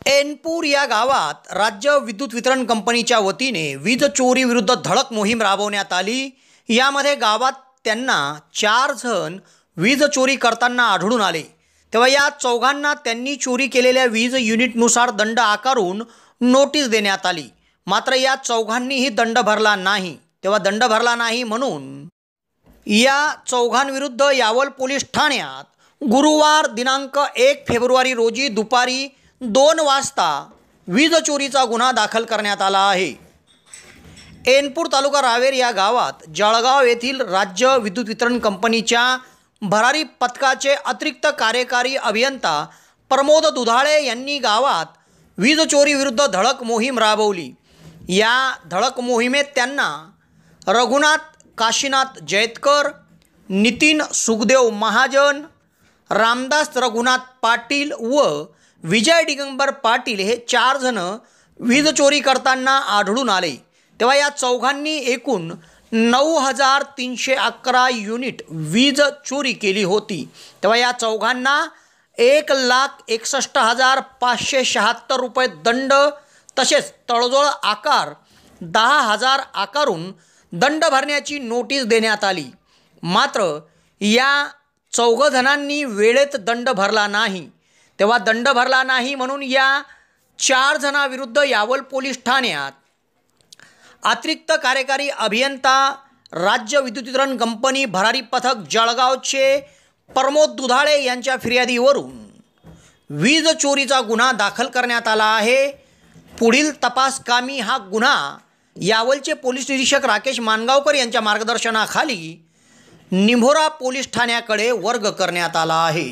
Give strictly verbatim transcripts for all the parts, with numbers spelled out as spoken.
एनपूर या गावात राज्य विद्युत वितरण कंपनीच्या वतीने वीज चोरी विरुद्ध धडक मोहीम राबवण्यात आली। यामध्ये गावात त्यांना चार जण वीज चोरी करताना आढळून आले। तेव्हा या चौघांना त्यांनी चोरी केलेल्या वीज युनिटनुसार दंड आकारून नोटीस देण्यात आली। मात्र या चौघांनीही दंड भरला नाही। तेव्हा दंड भरला नाही म्हणून या चौघांविरुद्ध यावल पोलीस ठाण्यात गुरुवार दिनांक एक फेब्रुवारी रोजी दुपारी दोन वाजता वीज चोरीचा गुन्हा दाखल करण्यात आला आहे। एनपूर तालुका रावेर या गावात जळगाव येथील राज्य विद्युत वितरण कंपनीच्या भरारी पथकाचे अतिरिक्त कार्यकारी अभियंता प्रमोद दुधाळे यांनी गावात वीज चोरी विरुद्ध धडक मोहीम राबवली। या धडक मोहिमेत त्यांना रघुनाथ काशीनाथ जैतकर, नितीन सुखदेव महाजन, रामदास रघुनाथ पाटील व विजय दिगंबर पाटील हे चार जण वीज चोरी करताना आढळून आले। तेव्हा या चौघांनी एकूण नऊ हजार तीनशे अकरा युनिट वीज चोरी केली होती। तेव्हा या चौघांना एक लाख एकसष्ट हजार पाचशे शहात्तर रुपये दंड तसेच तडजोड आकार दहा हजार आकारून दंड भरण्याची नोटीस देण्यात आली। मात्र या चौघ जणांनी वेळेत दंड भरला नाही। तेव्हा दंड भरला नाही म्हणून या चार जणांविरुद्ध यावल पोलीस ठाण्यात अतिरिक्त कार्यकारी अभियंता राज्य विद्युत वितरण कंपनी भरारी पथक जळगावचे प्रमोद दुधाळे यांच्या फिर्यादीवरून वीज चोरीचा गुन्हा दाखल करण्यात आला आहे। पुढील तपासकामी हा गुन्हा यावलचे पोलीस निरीक्षक राकेश मानगावकर यांच्या मार्गदर्शनाखाली निंभोरा पोलीस ठाण्याकडे वर्ग करण्यात आला आहे।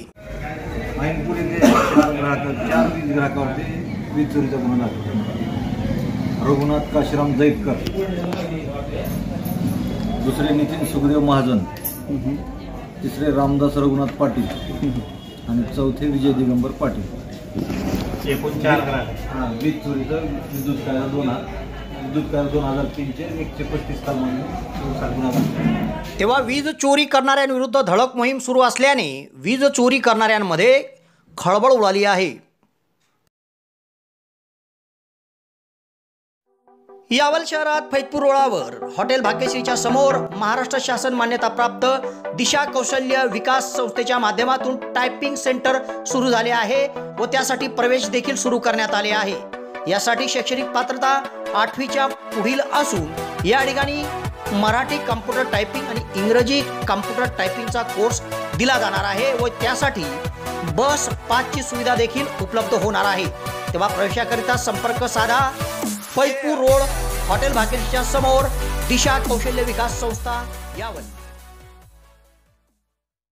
चार वीज ग्राहकावरती वीज चोरीचा गुन्हा दाखल। रघुनाथ काशीराम जैतकर, दुसरे नितीन सुखदेव महाजन, तिसरे रामदास रघुनाथ पाटील आणि चौथे विजय दिगंबर पाटील। एकूण चार ग्राहक हां वीज चोरीचं विद्युत कायदा दोन विद्युत कायदा दोन हजार तीनचे एकशे पस्तीस कलमाने गुन्हा दाखल। तेव्हा वीज चोरी करणाऱ्यांविरुद्ध धडक मोहीम सुरू असल्याने वीज चोरी करणाऱ्यांमध्ये खळबळ उडाली आहे। यावल शहरात फैजपूर रोडावर हॉटेल भाग्यश्रीच्या समोर महाराष्ट्र शासन मान्यताप्राप्त दिशा कौशल्य विकास संस्थेच्या माध्यमातून टायपिंग सेंटर सुरू झाले आहे व त्यासाठी प्रवेश देखील सुरू करण्यात आले आहे। यासाठी शैक्षणिक पात्रता आठवीच्या पुढील असून या ठिकाणी मराठी कम्प्युटर टायपिंग आणि इंग्रजी कम्प्युटर टायपिंगचा कोर्स दिला जाणार आहे व त्यासाठी बस पाचची सुविधा देखील उपलब्ध होणार आहे। तेव्हा प्रवेशाकरिता संपर्क साधा फैजपूर रोड हॉटेल भाग्यश्रीच्या समोर दिशा कौशल्य विकास संस्था यावल।